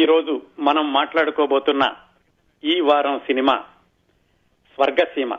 ఈ రోజు మనం మాట్లాడుకోబోతున్న ఈ వారం సినిమా స్వర్గసీమ.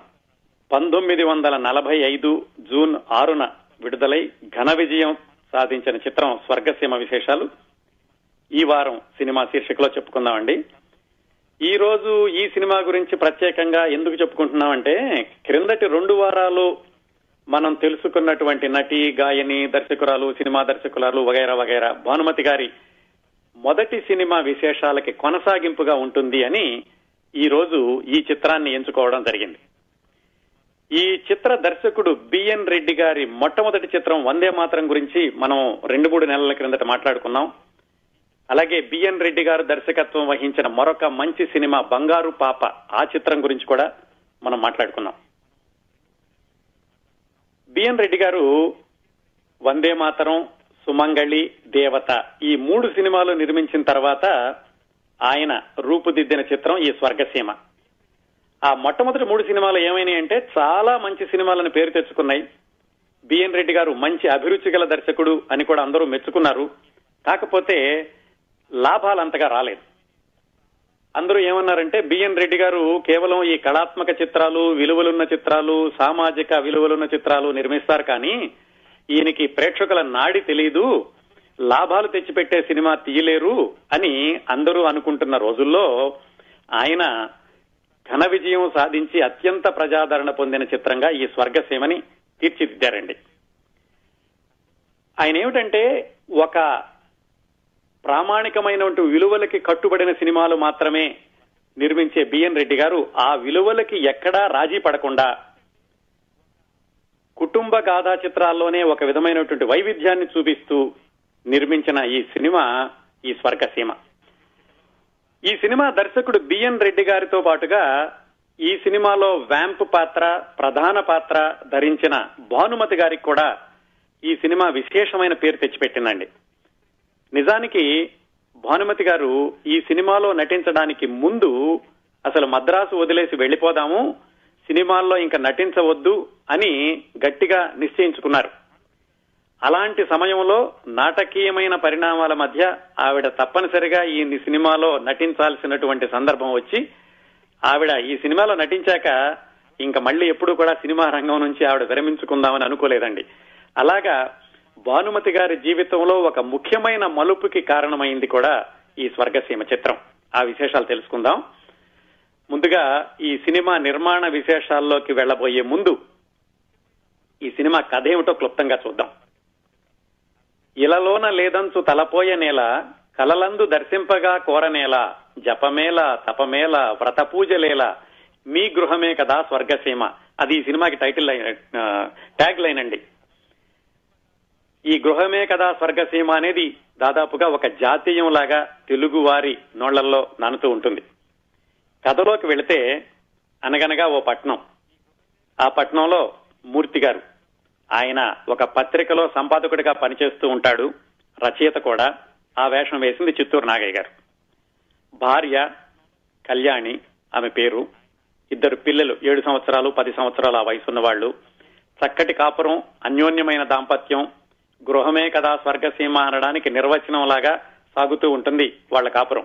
1945 జూన్ 6న విడుదలై ఘన విజయం సాధించిన చిత్రం స్వర్గసీమ విశేషాలు ఈ వారం సినిమా శీర్షికలో చెప్పుకుందామండి. ఈ రోజు ఈ సినిమా గురించి ప్రత్యేకంగా ఎందుకు చెప్పుకుంటున్నామంటే, క్రిందటి 2 వారాలు మనం తెలుసుకున్నటువంటి నటి, గాయని, దర్శకురాలు, సినిమా దర్శకురాలు వగైరా వగైరా భానుమతి గారి మొదటి సినిమా విశేషాలకి కొనసాగింపుగా ఉంటుంది అని ఈ రోజు ఈ చిత్రాన్ని ఎంచుకోవడం జరిగింది. ఈ చిత్ర దర్శకుడు బిఎన్ రెడ్డి గారి మొట్టమొదటి చిత్రం వందే మాతరం గురించి మనం 2-3 నెలల క్రిందట మాట్లాడుకున్నాం. అలాగే బిఎన్ రెడ్డి గారు దర్శకత్వం వహించిన మరొక మంచి సినిమా బంగారు పాప, ఆ చిత్రం గురించి కూడా మనం మాట్లాడుకున్నాం. బిఎన్ రెడ్డి గారు వందే మాతరం, సుమంగళి, దేవత ఈ 3 సినిమాలు నిర్మించిన తర్వాత ఆయన రూపుదిద్దిన చిత్రం ఈ స్వర్గసీమ. ఆ మొట్టమొదటి 3 సినిమాలు ఏమైనాయి అంటే చాలా మంచి సినిమాలను పేరు తెచ్చుకున్నాయి. బిఎన్ రెడ్డి గారు మంచి అభిరుచి గల దర్శకుడు అని కూడా అందరూ మెచ్చుకున్నారు. కాకపోతే లాభాలు అంతగా రాలేదు. అందరూ ఏమన్నారంటే, బిఎన్ రెడ్డి గారు కేవలం ఈ కళాత్మక చిత్రాలు, విలువలున్న చిత్రాలు, సామాజిక విలువలున్న చిత్రాలు నిర్మిస్తారు, కానీ ఈయనకి ప్రేక్షకుల నాడి తెలీదు, లాభాలు తెచ్చిపెట్టే సినిమా తీయలేరు అని అందరూ అనుకుంటున్న రోజుల్లో ఆయన ఘన విజయం సాధించి అత్యంత ప్రజాదరణ పొందిన చిత్రంగా ఈ స్వర్గసీమని తీర్చిదిద్దారండి. ఆయన ఏమిటంటే, ఒక ప్రామాణికమైనటువంటి విలువలకి కట్టుబడిన సినిమాలు మాత్రమే నిర్మించే బిఎన్ రెడ్డి గారు ఆ విలువలకి ఎక్కడా రాజీ పడకుండా కుటుంబ గాథా చిత్రాల్లోనే ఒక విధమైనటువంటి వైవిధ్యాన్ని చూపిస్తూ నిర్మించిన ఈ సినిమా ఈ స్వర్గసీమ. ఈ సినిమా దర్శకుడు బిఎన్ రెడ్డి గారితో పాటుగా ఈ సినిమాలో వ్యాంప్ పాత్ర, ప్రధాన పాత్ర ధరించిన భానుమతి గారికి కూడా ఈ సినిమా విశేషమైన పేరు తెచ్చిపెట్టిందండి. నిజానికి భానుమతి గారు ఈ సినిమాలో నటించడానికి ముందు అసలు మద్రాసు వదిలేసి వెళ్లిపోదాము, సినిమాల్లో ఇంకా నటించవద్దు అని గట్టిగా నిశ్చయించుకున్నారు. అలాంటి సమయంలో నాటకీయమైన పరిణామాల మధ్య ఆవిడ తప్పనిసరిగా ఈ సినిమాలో నటించాల్సినటువంటి సందర్భం వచ్చి, ఆవిడ ఈ సినిమాలో నటించాక ఇంకా మళ్ళీ ఎప్పుడు కూడా సినిమా రంగం నుంచి ఆవిడ విరమించుకుందామని అనుకోలేదండి. అలాగా భానుమతి గారి జీవితంలో ఒక ముఖ్యమైన మలుపుకి కారణమైంది కూడా ఈ స్వర్గసీమ చిత్రం. ఆ విశేషాలు తెలుసుకుందాం. ముందుగా ఈ సినిమా నిర్మాణ విశేషాల్లోకి వెళ్లబోయే ముందు ఈ సినిమా కథ ఏమిటో క్లుప్తంగా చూద్దాం. ఇలలోన లేదంచు తలపోయ నేల, కలలందు దర్శింపగా కోరనేల, జపమేల తపమేల వ్రత పూజలేల, మీ గృహమే కదా స్వర్గసీమ. అది ఈ సినిమాకి టైటిల్ ట్యాగ్ లైన్ అండి. ఈ గృహమే కదా స్వర్గసీమ అనేది దాదాపుగా ఒక జాతీయం లాగా తెలుగు వారి నోళ్లలో నానుతూ ఉంటుంది. కథలోకి వెళితే, అనగనగా ఓ పట్నం, ఆ పట్నంలో మూర్తి గారు, ఆయన ఒక పత్రికలో సంపాదకుడిగా పనిచేస్తూ ఉంటాడు, రచయిత కూడా. ఆ వేషం వేసింది చిత్తూరు నాగయ్య గారు. భార్య కళ్యాణి ఆమె పేరు. 2 పిల్లలు, 7 సంవత్సరాలు 10 సంవత్సరాలు ఆ వయసున్న వాళ్ళు. చక్కటి కాపురం, అన్యోన్యమైన దాంపత్యం. గృహమే కదా స్వర్గసీమ అనడానికి నిర్వచనం లాగా సాగుతూ ఉంటుంది వాళ్ళ కాపురం.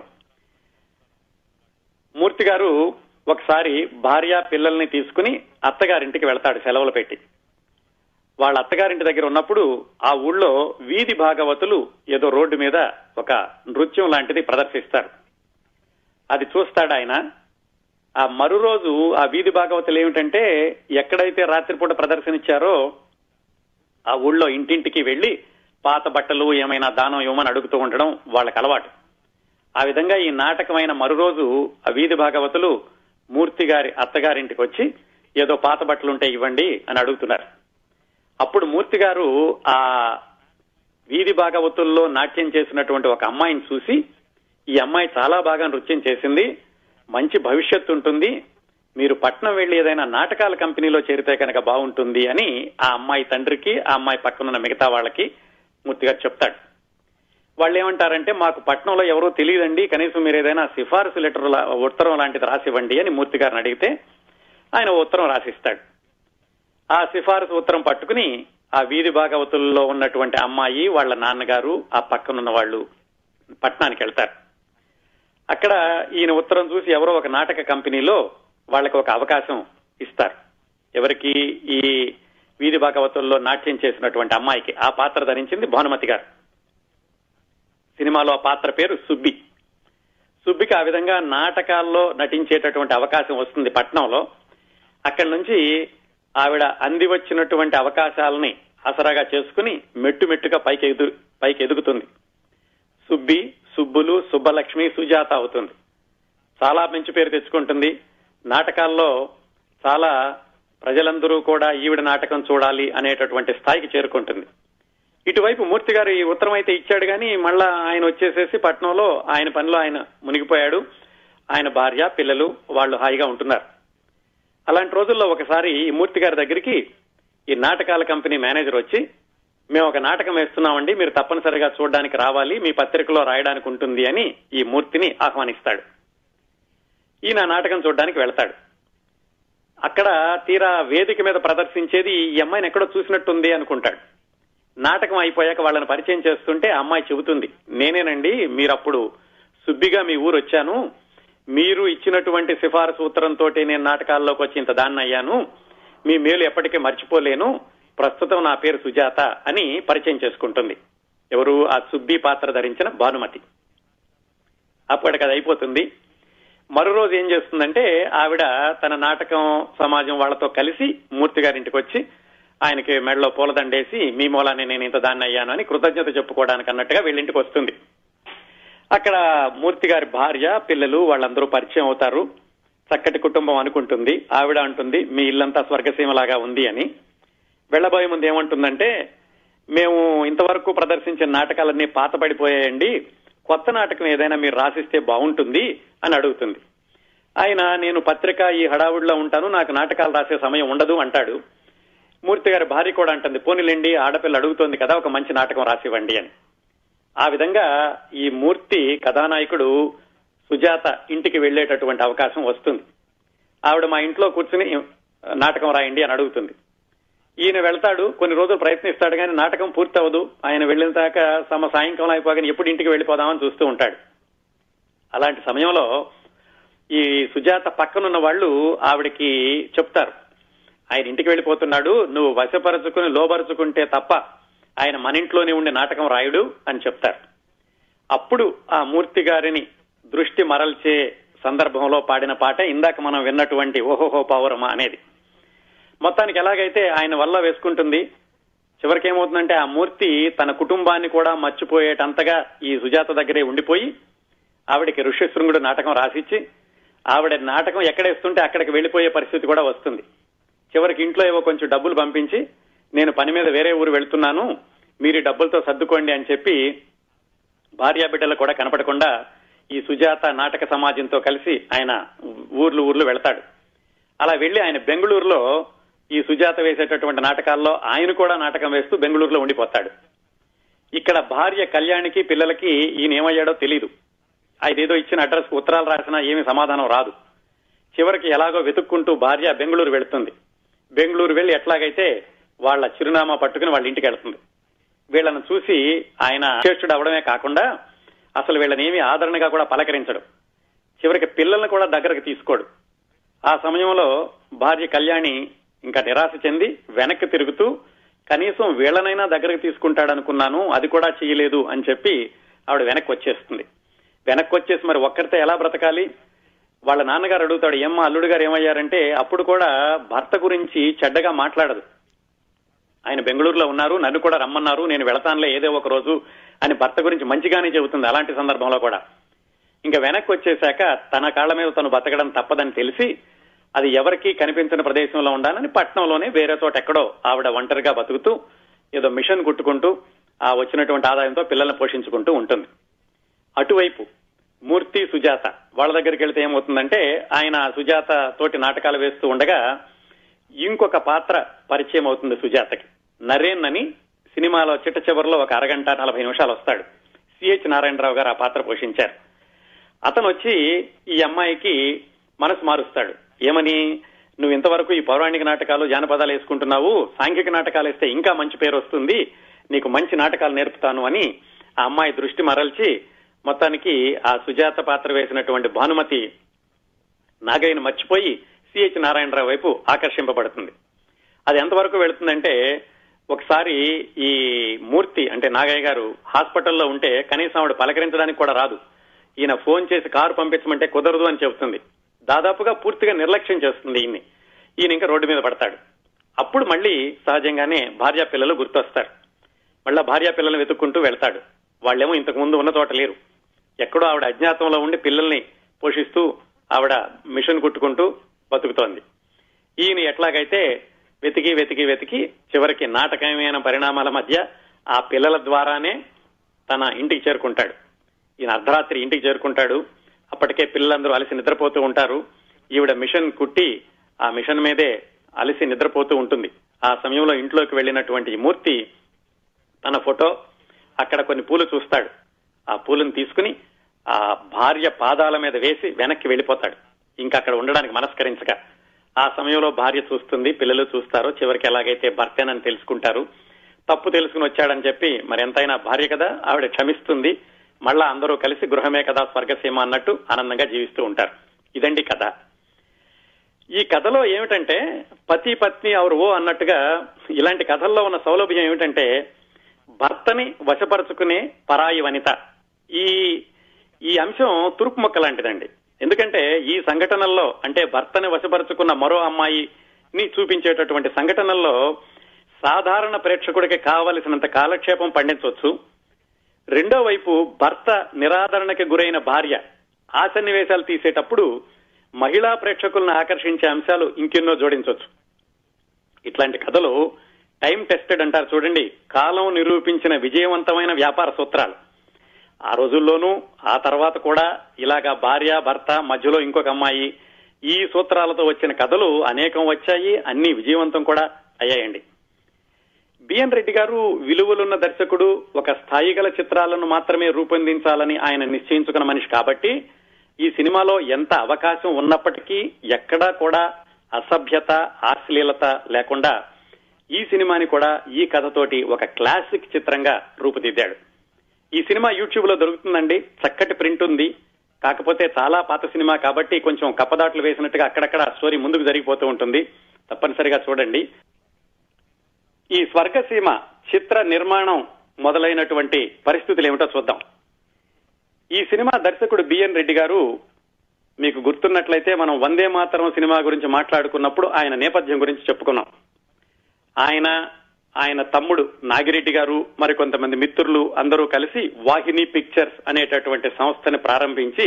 మూర్తి గారు ఒకసారి భార్య పిల్లల్ని తీసుకుని అత్తగారింటికి వెళ్తాడు సెలవులు పెట్టి. వాళ్ళ అత్తగారింటి దగ్గర ఉన్నప్పుడు ఆ ఊళ్ళో వీధి భాగవతులు ఏదో రోడ్డు మీద ఒక నృత్యం లాంటిది ప్రదర్శిస్తారు. అది చూస్తాడు ఆయన. ఆ మరో రోజు ఆ వీధి భాగవతులు ఏమిటంటే, ఎక్కడైతే రాత్రిపూట ప్రదర్శన ఇచ్చారో ఆ ఊళ్ళో ఇంటింటికి వెళ్లి పాత బట్టలు ఏమైనా దానం ఇవ్వమని అడుగుతూ ఉండడం వాళ్ళకి అలవాటు. ఆ విధంగా ఈ నాటకమైన మరో రోజు ఆ వీధి భాగవతులు మూర్తి గారి అత్తగారింటికి వచ్చి ఏదో పాత బట్టలుంటే ఇవ్వండి అని అడుగుతున్నారు. అప్పుడు మూర్తి గారు ఆ వీధి భాగవతుల్లో నాట్యం చేసినటువంటి ఒక అమ్మాయిని చూసి, ఈ అమ్మాయి చాలా బాగా నృత్యం చేసింది, మంచి భవిష్యత్తు ఉంటుంది, మీరు పట్నం వెళ్లి ఏదైనా నాటకాల కంపెనీలో చేరితే కనుక బాగుంటుంది అని ఆ అమ్మాయి తండ్రికి, ఆ అమ్మాయి పక్కనున్న మిగతా వాళ్ళకి మూర్తి గారు చెప్తాడు. వాళ్ళు ఏమంటారంటే, మాకు పట్నంలో ఎవరో తెలియదండి, కనీసం మీరు ఏదైనా సిఫారసు లెటర్ ఉత్తరం లాంటిది రాసివ్వండి అని మూర్తి గారిని అడిగితే ఆయన ఉత్తరం రాసిస్తాడు. ఆ సిఫారసు ఉత్తరం పట్టుకుని ఆ వీధి భాగవతుల్లో ఉన్నటువంటి అమ్మాయి, వాళ్ళ నాన్నగారు, ఆ పక్కనున్న వాళ్ళు పట్టణానికి వెళ్తారు. అక్కడ ఈయన ఉత్తరం చూసి ఎవరో ఒక నాటక కంపెనీలో వాళ్ళకి ఒక అవకాశం ఇస్తారు. ఎవరికి? ఈ వీధి భాగవతుల్లో నాట్యం చేసినటువంటి అమ్మాయికి. ఆ పాత్ర ధరించింది భానుమతి గారు. సినిమాలో ఆ పాత్ర పేరు సుబ్బి. సుబ్బికి ఆ విధంగా నాటకాల్లో నటించేటటువంటి అవకాశం వస్తుంది పట్నంలో. అక్కడి నుంచి ఆవిడ అంది వచ్చినటువంటి అవకాశాలని ఆసరాగా చేసుకుని మెట్టుగా పైకి ఎదుగుతుంది. సుబ్బి, సుబ్బులు, సుబ్బలక్ష్మి, సుజాత అవుతుంది. చాలా మంచి పేరు తెచ్చుకుంటుంది. నాటకాల్లో చాలా ప్రజలందరూ కూడా ఈవిడ నాటకం చూడాలి అనేటటువంటి స్థాయికి చేరుకుంటుంది. ఇటువైపు మూర్తి గారు ఈ ఉత్తరం అయితే ఇచ్చాడు కానీ మళ్ళా ఆయన వచ్చేసేసి పట్నంలో ఆయన పనిలో ఆయన మునిగిపోయాడు. ఆయన భార్య, పిల్లలు వాళ్ళు హాయిగా ఉంటున్నారు. అలాంటి రోజుల్లో ఒకసారి ఈ మూర్తి గారి దగ్గరికి ఈ నాటకాల కంపెనీ మేనేజర్ వచ్చి, మేము ఒక నాటకం వేస్తున్నామండి, మీరు తప్పనిసరిగా చూడడానికి రావాలి, మీ పత్రికలో రాయడానికి ఉంటుంది అని ఈ మూర్తిని ఆహ్వానిస్తాడు. ఈయన నాటకం చూడడానికి వెళ్తాడు. అక్కడ తీరా వేదిక మీద ప్రదర్శించేది ఈ అమ్మాయిని ఎక్కడో చూసినట్టుంది అనుకుంటాడు. నాటకం అయిపోయాక వాళ్ళని పరిచయం చేస్తుంటే ఆ అమ్మాయి చెబుతుంది, నేనేనండి, మీరప్పుడు సుబ్బిగా మీ ఊరు వచ్చాను, మీరు ఇచ్చినటువంటి సిఫారసు ఉత్తరంతో నేను నాటకాల్లోకి వచ్చి ఇంత దాన్ని అయ్యాను, మీ మేలు ఎప్పటికీ మర్చిపోలేను, ప్రస్తుతం నా పేరు సుజాత అని పరిచయం చేసుకుంటుంది. ఎవరు? ఆ సుబ్బి పాత్ర ధరించిన భానుమతి. అప్పటికి అది అయిపోతుంది. మరో రోజు ఏం చేస్తుందంటే ఆవిడ తన నాటకం సమాజం వాళ్లతో కలిసి మూర్తి గారింటికి వచ్చి ఆయనకి మెడలో పూలదండేసి, మీ మూలానే నేను ఇంత దాన్ని అయ్యాను అని కృతజ్ఞత చెప్పుకోవడానికి అన్నట్టుగా వీళ్ళింటికి వస్తుంది. అక్కడ మూర్తి గారి భార్య, పిల్లలు వాళ్ళందరూ పరిచయం అవుతారు. చక్కటి కుటుంబం అనుకుంటుంది. ఆవిడ అంటుంది, మీ ఇల్లంతా స్వర్గసీమలాగా ఉంది అని. వెళ్లబోయే ముందు ఏమంటుందంటే, మేము ఇంతవరకు ప్రదర్శించిన నాటకాలన్నీ పాతపడిపోయాయండి, కొత్త నాటకం ఏదైనా మీరు రాసిస్తే బాగుంటుంది అని అడుగుతుంది. ఆయన, నేను పత్రిక ఈ హడావుడిలో ఉంటాను, నాకు నాటకాలు రాసే సమయం ఉండదు అంటాడు. మూర్తి గారి భార్య కూడా అంటుంది, పోనీలేండి, ఆడపిల్ల అడుగుతోంది కదా, ఒక మంచి నాటకం రాసివ్వండి అని. ఆ విధంగా ఈ మూర్తి కథానాయకుడు సుజాత ఇంటికి వెళ్లేటటువంటి అవకాశం వస్తుంది. ఆవిడ మా ఇంట్లో కూర్చుని నాటకం రాయండి అని అడుగుతుంది. ఈయన వెళ్తాడు, కొన్ని రోజులు ప్రయత్నిస్తాడు కానీ నాటకం పూర్తి అవ్వదు. ఆయన వెళ్ళిన దాకా సాయంకాలం అయిపోగానే ఎప్పుడు ఇంటికి వెళ్ళిపోదామని చూస్తూ ఉంటాడు. అలాంటి సమయంలో ఈ సుజాత పక్కనున్న వాళ్ళు ఆవిడకి చెప్తారు, ఆయన ఇంటికి వెళ్ళిపోతున్నాడు, నువ్వు వశపరుచుకుని లోబరుచుకుంటే తప్ప ఆయన మన ఇంట్లోనే ఉండి నాటకం రాయుడు అని చెప్తారు. అప్పుడు ఆ మూర్తి గారిని దృష్టి మరల్చే సందర్భంలో పాడిన పాట ఇందాక మనం విన్నటువంటి ఓహోహో పౌరమా అనేది. మొత్తానికి ఎలాగైతే ఆయన వల్ల వేసుకుంటుంది. చివరికి ఏమవుతుందంటే ఆ మూర్తి తన కుటుంబాన్ని కూడా మర్చిపోయేటంతగా ఈ సుజాత దగ్గరే ఉండిపోయి ఆవిడకి ఋష్యశృంగుడు నాటకం రాసిచ్చి ఆవిడ నాటకం ఎక్కడేస్తుంటే అక్కడికి వెళ్లిపోయే పరిస్థితి కూడా వస్తుంది. చివరికి ఇంట్లో ఏవో కొంచెం డబ్బులు పంపించి, నేను పని మీద వేరే ఊరు వెళ్తున్నాను, మీరు డబ్బులతో సర్దుకోండి అని చెప్పి భార్యా బిడ్డలు కూడా కనపడకుండా ఈ సుజాత నాటక సమాజంతో కలిసి ఆయన ఊర్లు వెళ్తాడు. అలా వెళ్లి ఆయన బెంగళూరులో ఈ సుజాత వేసేటటువంటి నాటకాల్లో ఆయన కూడా నాటకం వేస్తూ బెంగళూరులో ఉండిపోతాడు. ఇక్కడ భార్య కళ్యాణికి, పిల్లలకి ఈయన ఏమయ్యాడో తెలీదు. ఆయనేదో ఇచ్చిన అడ్రస్ కు ఉత్తరాలు రాసినా ఏమీ సమాధానం రాదు. చివరికి ఎలాగో వెతుక్కుంటూ భార్య బెంగళూరు వెళుతుంది. బెంగళూరు వెళ్లి ఎట్లాగైతే వాళ్ళ చిరునామా పట్టుకుని వాళ్ళ ఇంటికి వెళ్తుంది. వీళ్ళను చూసి ఆయన శ్రేష్ఠుడు అవడమే కాకుండా అసలు వీళ్ళని ఏమీ ఆదరణగా కూడా పలకరించడు. చివరికి పిల్లల్ని కూడా దగ్గరకు తీసుకోడు. ఆ సమయంలో భార్య కళ్యాణి ఇంకా నిరాశ చెంది వెనక్కి తిరుగుతూ, కనీసం వీళ్ళనైనా దగ్గరకు తీసుకుంటాడనుకున్నాను, అది కూడా చేయలేదు అని చెప్పి ఆవిడ వెనక్కి వచ్చేస్తుంది. వెనక్కి వచ్చేసి మరి ఒక్కరితో ఎలా బ్రతకాలి? వాళ్ళ నాన్నగారు అడుగుతాడు, ఏమ్మా అల్లుడు గారు ఏమయ్యారంటే అప్పుడు కూడా భర్త గురించి చెడ్డగా మాట్లాడదు. ఆయన బెంగళూరులో ఉన్నారు, నన్ను కూడా రమ్మన్నారు, నేను వెళతానులే ఏదో ఒక రోజు అని భర్త గురించి మంచిగానే చెబుతుంది. అలాంటి సందర్భంలో కూడా ఇంకా వెనక్కి వచ్చేశాక తన కాళ్ల మీద తను బతకడం తప్పదని తెలిసి అది ఎవరికీ కనిపించిన ప్రదేశంలో ఉండాలని పట్నంలోనే వేరే చోట ఎక్కడో ఆవిడ ఒంటరిగా బతుకుతూ ఏదో మిషన్ కుట్టుకుంటూ ఆ వచ్చినటువంటి ఆదాయంతో పిల్లల్ని పోషించుకుంటూ ఉంటుంది. అటువైపు మూర్తి, సుజాత వాళ్ళ దగ్గరికి వెళ్తే ఏమవుతుందంటే ఆయన సుజాత తోటి నాటకాలు వేస్తూ ఉండగా ఇంకొక పాత్ర పరిచయం అవుతుంది సుజాతకి. నరేన్ అని సినిమాలో చిట్ట చివరిలో ఒక అరగంట 40 నిమిషాలు వస్తాడు. సిహెచ్ నారాయణరావు గారు ఆ పాత్ర పోషించారు. అతను వచ్చి ఈ అమ్మాయికి మనసు మారుస్తాడు. ఏమని, నువ్వు ఇంతవరకు ఈ పౌరాణిక నాటకాలు, జానపదాలు వేసుకుంటున్నావు, సాంఘిక నాటకాలు వేస్తే ఇంకా మంచి పేరు వస్తుంది, నీకు మంచి నాటకాలు నేర్పుతాను అని ఆ అమ్మాయి దృష్టి మరల్చి మొత్తానికి ఆ సుజాత పాత్ర వేసినటువంటి భానుమతి నాగయ్యను మర్చిపోయి సిహెచ్ నారాయణరావు వైపు ఆకర్షింపబడుతుంది. అది ఎంతవరకు వెళుతుందంటే, ఒకసారి ఈ మూర్తి అంటే నాగయ్య గారు హాస్పిటల్లో ఉంటే కనీసం ఆవిడ పలకరించడానికి కూడా రాదు. ఈయన ఫోన్ చేసి కారు పంపించమంటే కుదరదు అని చెబుతుంది. దాదాపుగా పూర్తిగా నిర్లక్ష్యం చేస్తుంది ఈయన ఇంకా రోడ్డు మీద పడతాడు. అప్పుడు మళ్ళీ సహజంగానే భార్యా పిల్లలు గుర్తొస్తారు. మళ్ళా భార్యా పిల్లల్ని వెతుక్కుంటూ వెళ్తాడు. వాళ్ళేమో ఇంతకు ముందు ఉన్న చోట లేరు. ఎక్కడో ఆవిడ అజ్ఞాతంలో ఉండి పిల్లల్ని పోషిస్తూ ఆవిడ మిషన్ కుట్టుకుంటూ బతుకుతోంది. ఈయన ఎట్లాగైతే వెతికి వెతికి వెతికి చివరికి నాటకమైన పరిణామాల మధ్య ఆ పిల్లల ద్వారానే తన ఇంటికి చేరుకుంటాడు. ఈయన అర్ధరాత్రి ఇంటికి చేరుకుంటాడు. అప్పటికే పిల్లలందరూ అలసి నిద్రపోతూ ఉంటారు. ఈవిడ మిషన్ కుట్టి ఆ మిషన్ మీదే అలసి నిద్రపోతూ ఉంటుంది. ఆ సమయంలో ఇంట్లోకి వెళ్లినటువంటి మూర్తి తన ఫోటో, అక్కడ కొన్ని పూలు చూస్తాడు. ఆ పూలను తీసుకుని ఆ భార్య పాదాల మీద వేసి వెనక్కి వెళ్లిపోతాడు, ఇంకా అక్కడ ఉండడానికి మనస్కరించక. ఆ సమయంలో భార్య చూస్తుంది, పిల్లలు చూస్తారు. చివరికి ఎలాగైతే భర్తేనని తెలుసుకుంటారు. తప్పు తెలుసుకుని వచ్చాడని చెప్పి మరి ఎంతైనా భార్య కదా, ఆవిడ క్షమిస్తుంది. మళ్ళా అందరూ కలిసి గృహమే కదా స్వర్గసీమ అన్నట్టు ఆనందంగా జీవిస్తూ ఉంటారు. ఇదండి కథ. ఈ కథలో ఏమిటంటే పతి పత్ని అవరు ఓ అన్నట్టుగా ఇలాంటి కథల్లో ఉన్న సౌలభ్యం ఏమిటంటే భర్తని వశపరుచుకునే పరాయి వనిత. ఈ అంశం తురుపు మొక్క లాంటిదండి. ఎందుకంటే ఈ సంఘటనల్లో అంటే భర్తని వశపరుచుకున్న మరో అమ్మాయిని చూపించేటటువంటి సంఘటనల్లో సాధారణ ప్రేక్షకుడికి కావలసినంత కాలక్షేపం పండించవచ్చు. రెండో వైపు భర్త నిరాదరణకి గురైన భార్య ఆ సన్నివేశాలు తీసేటప్పుడు మహిళా ప్రేక్షకులను ఆకర్షించే అంశాలు ఇంకెన్నో జోడించవచ్చు. ఇట్లాంటి కథలు టైం టెస్టెడ్ అంటారు చూడండి, కాలం నిరూపించిన విజయవంతమైన వ్యాపార సూత్రాలు. ఆ రోజుల్లోనూ ఆ తర్వాత కూడా ఇలాగా భార్య భర్త మధ్యలో ఇంకొక అమ్మాయి, ఈ సూత్రాలతో వచ్చిన కథలు అనేకం వచ్చాయి. అన్ని విజయవంతం కూడా అయ్యాయండి. బిఎన్ రెడ్డి గారు విలువలున్న దర్శకుడు, ఒక స్థాయి గల చిత్రాలను మాత్రమే రూపొందించాలని ఆయన నిశ్చయించుకున్న మనిషి కాబట్టి ఈ సినిమాలో ఎంత అవకాశం ఉన్నప్పటికీ ఎక్కడా కూడా అసభ్యత అశ్లీలత లేకుండా ఈ సినిమాని కూడా ఈ కథతోటి ఒక క్లాసిక్ చిత్రంగా రూపుదిద్దాడు. ఈ సినిమా యూట్యూబ్ లో దొరుకుతుందండి. చక్కటి ప్రింట్ ఉంది. కాకపోతే చాలా పాత సినిమా కాబట్టి కొంచెం కప్పదాట్లు వేసినట్టుగా అక్కడక్కడ స్టోరీ ముందుకు జరిగిపోతూ ఉంటుంది. తప్పనిసరిగా చూడండి. ఈ స్వర్గసీమ చిత్ర నిర్మాణం మొదలైనటువంటి పరిస్థితులు ఏమిటో చూద్దాం. ఈ సినిమా దర్శకుడు బిఎన్ రెడ్డి గారు, మీకు గుర్తున్నట్లయితే మనం వందే మాతరం సినిమా గురించి మాట్లాడుకున్నప్పుడు ఆయన నేపథ్యం గురించి చెప్పుకున్నాం. ఆయన తమ్ముడు నాగిరెడ్డి గారు మరికొంతమంది మిత్రులు అందరూ కలిసి వాహిని పిక్చర్స్ అనేటటువంటి సంస్థని ప్రారంభించి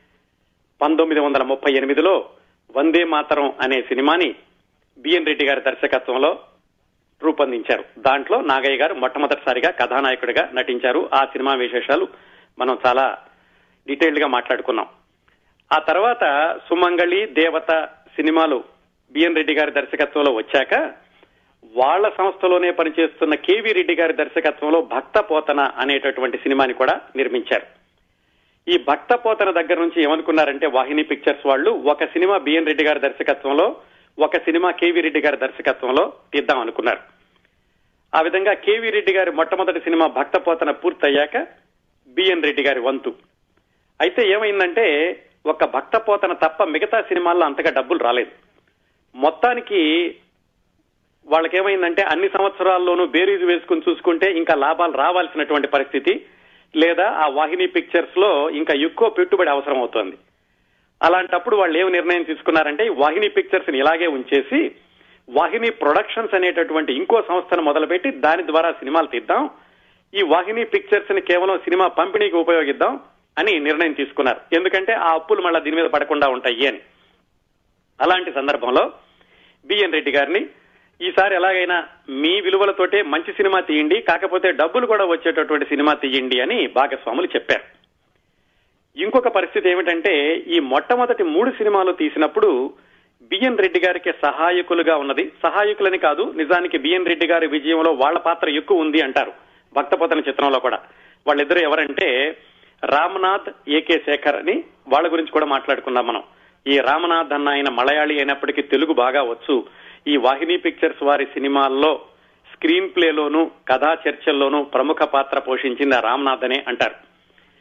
1938లో వందే మాతరం అనే సినిమాని బిఎన్ రెడ్డి గారి దర్శకత్వంలో రూపొందించారు. దాంట్లో నాగయ్య గారు మొట్టమొదటిసారిగా కథానాయకుడిగా నటించారు. ఆ సినిమా విశేషాలు మనం చాలా డీటెయిల్డ్ గా మాట్లాడుకున్నాం. ఆ తర్వాత సుమంగళి, దేవత సినిమాలు బిఎన్ రెడ్డి గారి దర్శకత్వంలో వచ్చాక వాళ్ల సంస్థలోనే పనిచేస్తున్న కేవీ రెడ్డి గారి దర్శకత్వంలో భక్త పోతన అనేటటువంటి సినిమాని కూడా నిర్మించారు. ఈ భక్త పోతన దగ్గర నుంచి ఏమనుకున్నారంటే వాహిని పిక్చర్స్ వాళ్ళు ఒక సినిమా బిఎన్ రెడ్డి గారి దర్శకత్వంలో, ఒక సినిమా కేవీ రెడ్డి గారి దర్శకత్వంలో తీద్దాం అనుకున్నారు. ఆ విధంగా కేవీ రెడ్డి గారి మొట్టమొదటి సినిమా భక్త పోతన పూర్తయ్యాక బిఎన్ రెడ్డి గారి వంతు. అయితే ఏమైందంటే ఒక భక్త పోతన తప్ప మిగతా సినిమాల్లో అంతగా డబ్బులు రాలేదు. మొత్తానికి వాళ్ళకేమైందంటే అన్ని సంవత్సరాల్లోనూ బేరీజు వేసుకుని చూసుకుంటే ఇంకా లాభాలు రావాల్సినటువంటి పరిస్థితి, లేదా ఆ వాహిని పిక్చర్స్ లో ఇంకా ఎక్కువ పెట్టుబడి అవసరం అవుతోంది. అలాంటప్పుడు వాళ్ళు ఏం నిర్ణయం తీసుకున్నారంటే వాహిని పిక్చర్స్ ని ఇలాగే ఉంచేసి వాహిని ప్రొడక్షన్స్ అనేటటువంటి ఇంకో సంస్థను మొదలుపెట్టి దాని ద్వారా సినిమాలు తీద్దాం, ఈ వాహిని పిక్చర్స్ ని కేవలం సినిమా పంపిణీకి ఉపయోగిద్దాం అని నిర్ణయం తీసుకున్నారు. ఎందుకంటే ఆ అప్పులు మళ్ళా దీని మీద పడకుండా ఉంటాయి అని. అలాంటి సందర్భంలో బిఎన్ రెడ్డి గారిని ఈసారి ఎలాగైనా మీ విలువలతోటే మంచి సినిమా తీయండి, కాకపోతే డబ్బులు కూడా వచ్చేటటువంటి సినిమా తీయండి అని భాగస్వాములు చెప్పారు. ఇంకొక పరిస్థితి ఏమిటంటే ఈ మొట్టమొదటి 3 సినిమాలు తీసినప్పుడు బిఎన్ రెడ్డి గారికి సహాయకులుగా ఉన్నది, సహాయకులని కాదు నిజానికి బిఎన్ రెడ్డి గారి విజయంలో వాళ్ల పాత్ర ఎక్కువ ఉంది అంటారు భక్తపోతన చిత్రంలో కూడా. వాళ్ళిద్దరూ ఎవరంటే రామనాథ్, ఏకే శేఖర్ అని, వాళ్ళ గురించి కూడా మాట్లాడుకున్నాం మనం. ఈ రామనాథ్ అన్న ఆయన మలయాళీ అయినప్పటికీ తెలుగు బాగా వచ్చు. ఈ వాహిని పిక్చర్స్ వారి సినిమాల్లో స్క్రీన్ ప్లేలోనూ కథా చర్చల్లోనూ ప్రముఖ పాత్ర పోషించింది ఆ రామనాథ్ అనే అంటారు.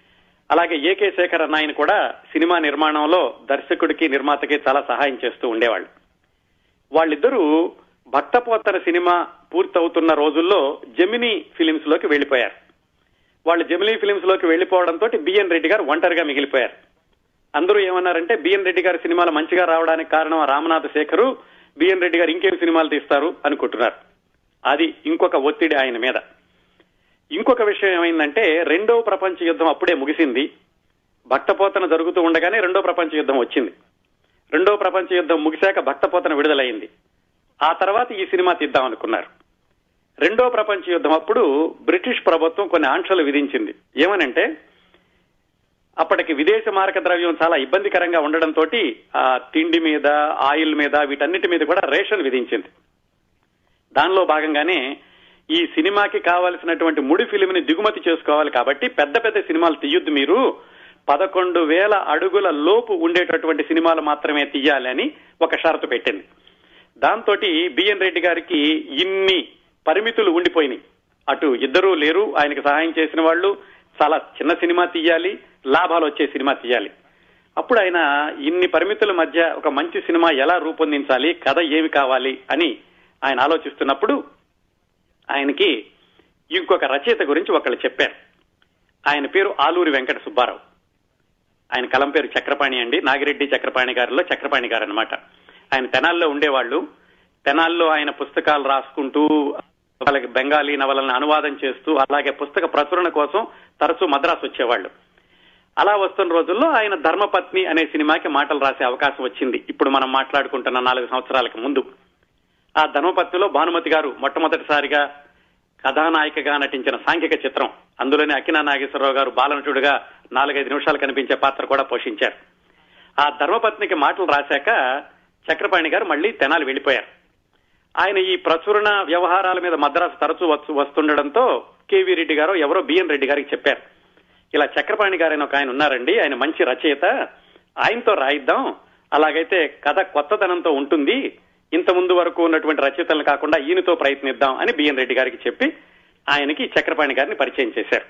అలాగే ఏకే శేఖర్ అన్న ఆయన కూడా సినిమా నిర్మాణంలో దర్శకుడికి నిర్మాతకి చాలా సహాయం చేస్తూ ఉండేవాళ్ళు. వాళ్ళిద్దరూ భక్తపోతన సినిమా పూర్తవుతున్న రోజుల్లో జెమినీ ఫిలిమ్స్ లోకి వెళ్లిపోయారు. వాళ్ళు జెమినీ ఫిలిమ్స్ లోకి వెళ్లిపోవడంతో బిఎన్ రెడ్డి గారు ఒంటరిగా మిగిలిపోయారు. అందరూ ఏమన్నారంటే బిఎన్ రెడ్డి గారి సినిమాలు మంచిగా రావడానికి కారణం రామనాథ శేఖరు, బిఎన్ రెడ్డి గారు ఇంకేం సినిమాలు తీస్తారు అనుకుంటున్నారు. అది ఇంకొక ఒత్తిడి ఆయన మీద. ఇంకొక విషయం ఏమైందంటే రెండవ ప్రపంచ యుద్ధం అప్పుడే ముగిసింది. భక్తపోతన జరుగుతూ ఉండగానే రెండో ప్రపంచ యుద్ధం వచ్చింది. రెండో ప్రపంచ యుద్ధం ముగిశాక భక్తపోతన విడుదలైంది. ఆ తర్వాత ఈ సినిమా తీద్దాం అనుకున్నారు. రెండో ప్రపంచ యుద్ధం అప్పుడు బ్రిటిష్ ప్రభుత్వం కొన్ని ఆంక్షలు విధించింది. ఏమనంటే అప్పటికి విదేశ మారక ద్రవ్యం చాలా ఇబ్బందికరంగా ఉండడంతో ఆ తిండి మీద, ఆయిల్ మీద, వీటన్నిటి మీద కూడా రేషన్ విధించింది. దానిలో భాగంగానే ఈ సినిమాకి కావలసినటువంటి ముడి ఫిలింని దిగుమతి చేసుకోవాలి కాబట్టి పెద్ద పెద్ద సినిమాలు తీయొద్దు, మీరు 11,000 అడుగుల లోపు ఉండేటటువంటి సినిమాలు మాత్రమే తీయాలని ఒక షరతు పెట్టింది. దాంతో బిఎన్ రెడ్డి గారికి ఇన్ని పరిమితులు ఉండిపోయినాయి. అటు ఇద్దరూ లేరు, ఆయనకు సహాయం చేసిన వాళ్ళు, చాలా చిన్న సినిమా తీయాలి, లాభాలు వచ్చే సినిమా తీయాలి. అప్పుడు ఆయన ఇన్ని పరిమితుల మధ్య ఒక మంచి సినిమా ఎలా రూపొందించాలి, కథ ఏమి కావాలి అని ఆయన ఆలోచిస్తున్నప్పుడు ఆయనకి ఇంకొక రచయిత గురించి ఒకళ్ళు చెప్పారు. ఆయన పేరు ఆలూరి వెంకట సుబ్బారావు. ఆయన కలం పేరు చక్రపాణి అండి. నాగిరెడ్డి చక్రపాణి గారిలో చక్రపాణి గారు అనమాట. ఆయన తెనాల్లో ఉండేవాళ్ళు. తెనాల్లో ఆయన పుస్తకాలు రాసుకుంటూ, వాళ్ళకి బెంగాలీ నవలను అనువాదం చేస్తూ, అలాగే పుస్తక ప్రచురణ కోసం తరచూ మద్రాసు వచ్చేవాళ్ళు. అలా వస్తున్న రోజుల్లో ఆయన ధర్మపత్ని అనే సినిమాకి మాటలు రాసే అవకాశం వచ్చింది. ఇప్పుడు మనం మాట్లాడుకుంటున్న 4 సంవత్సరాలకు ముందు. ఆ ధర్మపత్నిలో భానుమతి గారు మొట్టమొదటిసారిగా కథానాయికగా నటించిన సాంఘిక చిత్రం. అందులోనే అక్కినా నాగేశ్వరరావు గారు బాలనటుడుగా 4-5 నిమిషాలు కనిపించే పాత్ర కూడా పోషించారు. ఆ ధర్మపత్నికి మాటలు రాశాక చక్రపాణి గారు మళ్లీ తెనాలి వెళ్లిపోయారు. ఆయన ఈ ప్రచురణ వ్యవహారాల మీద మద్రాసు తరచూ వస్తుండడంతో కేవీ రెడ్డి గారు ఎవరో బిఎన్ రెడ్డి గారికి చెప్పారు, ఇలా చక్రపాణి గారైన ఒక ఆయన ఉన్నారండి, ఆయన మంచి రచయిత, ఆయనతో రాయిద్దాం, అలాగైతే కథ కొత్తదనంతో ఉంటుంది, ఇంత ముందు వరకు ఉన్నటువంటి రచయితలను కాకుండా ఈయనతో ప్రయత్నిద్దాం అని బిఎన్ రెడ్డి గారికి చెప్పి ఆయనకి చక్రపాణి గారిని పరిచయం చేశారు.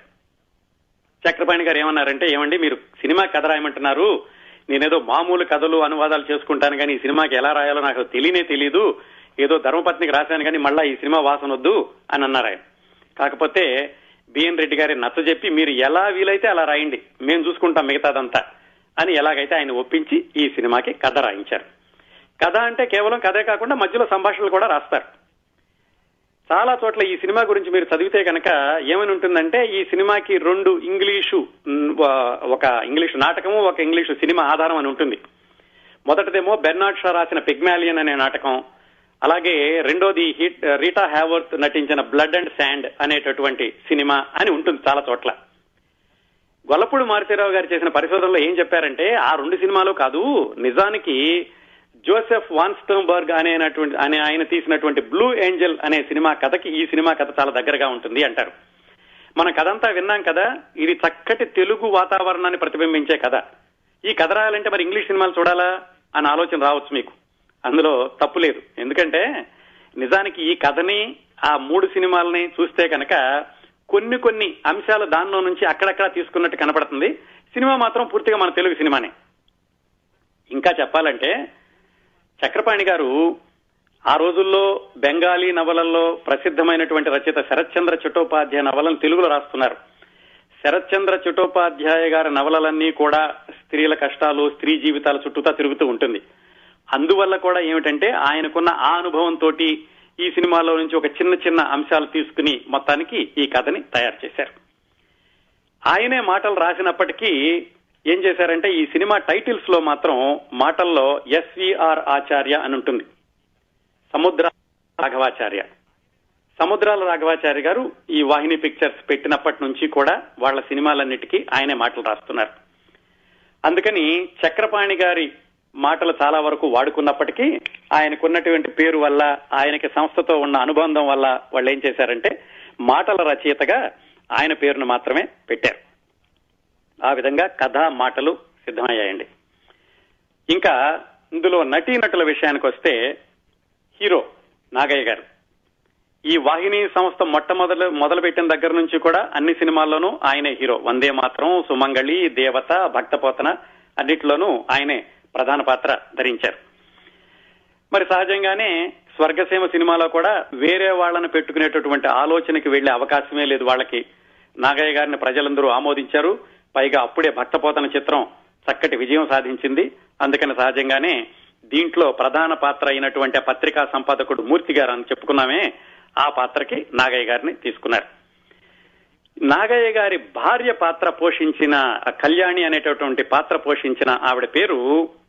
చక్రపాణి గారు ఏమన్నారంటే, ఏమండి మీరు సినిమా కథ రాయమంటున్నారు, నేనేదో మామూలు కథలు అనువాదాలు చేసుకుంటాను కానీ ఈ సినిమాకి ఎలా రాయాలో నాకు తెలీదు, ఏదో ధర్మపత్నికి రాశాను కానీ మళ్ళా ఈ సినిమా వాసన వద్దు అని అన్నారు ఆయన. కాకపోతే బిఎన్ రెడ్డి గారి నచ్చజెప్పి మీరు ఎలా వీలైతే అలా రాయండి, మేము చూసుకుంటాం మిగతాదంతా అని ఎలాగైతే ఆయన ఒప్పించి ఈ సినిమాకి కథ రాయించారు. కథ అంటే కేవలం కథే కాకుండా మధ్యలో సంభాషణలు కూడా రాస్తారు. చాలా చోట్ల ఈ సినిమా గురించి మీరు చదివితే కనుక ఏమని ఉంటుందంటే, ఈ సినిమాకి 2 ఇంగ్లీషు, ఒక ఇంగ్లీషు నాటకము, ఒక ఇంగ్లీషు సినిమా ఆధారం అని ఉంటుంది. మొదటిదేమో బెర్నార్డ్ షా రాసిన పిగ్మాలియన్ అనే నాటకం, అలాగే రెండోది రీటా హ్యావర్త్ నటించిన బ్లడ్ అండ్ శాండ్ అనేటటువంటి సినిమా అని ఉంటుంది చాలా చోట్ల. గొల్లపూడి మారుతీరావు గారు చేసిన పరిశోధనలో ఏం చెప్పారంటే, ఆ 2 సినిమాలు కాదు, నిజానికి జోసెఫ్ వాన్స్టర్న్బర్గ్ అనే ఆయన తీసినటువంటి బ్లూ ఏంజల్ అనే సినిమా కథకి ఈ సినిమా కథ చాలా దగ్గరగా ఉంటుంది అంటారు. మనం కథంతా విన్నాం కదా, ఇది చక్కటి తెలుగు వాతావరణాన్ని ప్రతిబింబించే కథ. ఈ కథ రాయాలంటే మరి ఇంగ్లీష్ సినిమాలు చూడాలా అని ఆలోచన రావచ్చు మీకు. అందులో తప్పు లేదు. ఎందుకంటే నిజానికి ఈ కథని, ఆ 3 సినిమాలని చూస్తే కనుక కొన్ని అంశాలు దానిలో నుంచి అక్కడక్కడ తీసుకున్నట్టు కనపడుతుంది. సినిమా మాత్రం పూర్తిగా మన తెలుగు సినిమానే. ఇంకా చెప్పాలంటే చక్రపాణి గారు ఆ రోజుల్లో బెంగాలీ నవలల్లో ప్రసిద్ధమైనటువంటి రచయిత శరత్చంద్ర చట్టోపాధ్యాయ నవలను తెలుగులో రాస్తున్నారు. శరత్చంద్ర చట్టోపాధ్యాయ గారి నవలలన్నీ కూడా స్త్రీల కష్టాలు, స్త్రీ జీవితాల చుట్టూతా తిరుగుతూ ఉంటుంది. అందువల్ల కూడా ఏమిటంటే ఆయనకున్న ఆ అనుభవంతో ఈ సినిమాలో నుంచి ఒక చిన్న అంశాలు తీసుకుని మొత్తానికి ఈ కథని తయారు చేశారు. ఆయనే మాటలు రాసినప్పటికీ ఏం చేశారంటే, ఈ సినిమా టైటిల్స్ లో మాత్రం మాటల్లో ఎస్విఆర్ ఆచార్య అని ఉంటుంది. సముద్రాల రాఘవాచార్య గారు ఈ వాహిని పిక్చర్స్ పెట్టినప్పటి నుంచి కూడా వాళ్ళ సినిమాలన్నిటికీ ఆయనే మాటలు రాస్తున్నారు. అందుకని చక్రపాణి గారి మాటలు చాలా వరకు వాడుకున్నప్పటికీ ఆయనకున్నటువంటి పేరు వల్ల, ఆయనకి సంస్థతో ఉన్న అనుబంధం వల్ల వాళ్ళు ఏం చేశారంటే మాటల రచయితగా ఆయన పేరును మాత్రమే పెట్టారు. ఆ విధంగా కథ, మాటలు సిద్ధమయ్యాయండి. ఇంకా ఇందులో నటీనటుల విషయానికి వస్తే, హీరో నాగయ్య గారు. ఈ వాహిని సంస్థ మొదలుపెట్టిన దగ్గర నుంచి కూడా అన్ని సినిమాల్లోనూ ఆయనే హీరో. వందే మాత్రం, సుమంగళి, దేవత, భక్తపోతన అన్నిటిలోనూ ఆయనే ప్రధాన పాత్ర ధరించారు. మరి సహజంగానే స్వర్గసీమ సినిమాలో కూడా వేరే వాళ్ళని పెట్టుకునేటటువంటి ఆలోచనకి వెళ్లే అవకాశమే లేదు వాళ్ళకి. నాగయ్య గారిని ప్రజలందరూ ఆమోదించారు. పైగా అప్పుడే భక్తపోతన చిత్రం చక్కటి విజయం సాధించింది. అందుకని సహజంగానే దీంట్లో ప్రధాన పాత్ర అయినటువంటి పత్రికా సంపాదకుడు మూర్తి గారు అని చెప్పుకున్నామే, ఆ పాత్రకి నాగయ్య గారిని తీసుకున్నారు. నాగయ్య గారి భార్య పాత్ర పోషించిన కళ్యాణి అనేటటువంటి పాత్ర పోషించిన ఆవిడ పేరు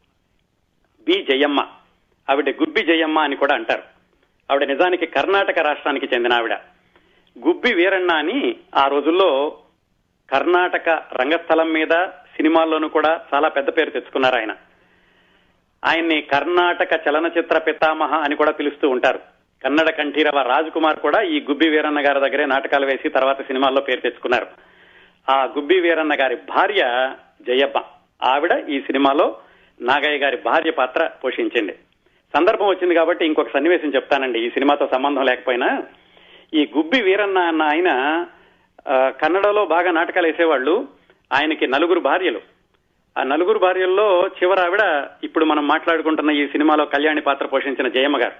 బి జయమ్మ. ఆవిడ గుబ్బి జయమ్మ అని కూడా అంటారు. ఆవిడ నిజానికి కర్ణాటక రాష్ట్రానికి చెందిన ఆవిడ. గుబ్బి వీరಣ್ణ అని ఆ రోజుల్లో కర్ణాటక రంగస్థలం మీద సినిమాల్లోనూ కూడా చాలా పెద్ద పేరు తెచ్చుకున్నారు. ఆయన్ని కర్ణాటక చలనచిత్ర పితామహ అని కూడా పిలుస్తూ ఉంటారు. కన్నడ కంఠీరవ రాజ్ కుమార్ కూడా ఈ గుబ్బి వీరన్న గారి దగ్గరే నాటకాలు వేసి తర్వాత సినిమాల్లో పేరు తెచ్చుకున్నారు. ఆ గుబ్బి వీరన్న గారి భార్య జయమ్మ, ఆవిడ ఈ సినిమాలో నాగయ్య గారి భార్య పాత్ర పోషించింది. సందర్భం వచ్చింది కాబట్టి ఇంకొక సన్నివేశం చెప్తానండి, ఈ సినిమాతో సంబంధం లేకపోయినా. ఈ గుబ్బి వీరన్న అన్న ఆయన కన్నడలో బాగా నాటకాలు వేసేవాళ్ళు. ఆయనకి 4 భార్యలు. ఆ 4 భార్యల్లో చివరి ఆవిడ ఇప్పుడు మనం మాట్లాడుకుంటున్న ఈ సినిమాలో కళ్యాణి పాత్ర పోషించిన జయమ్మ గారు.